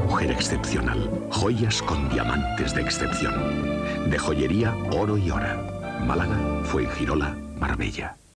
mujer excepcional. Joyas con diamantes de excepción. De joyería Oro y Hora. Málaga, Fuengirola, Marbella.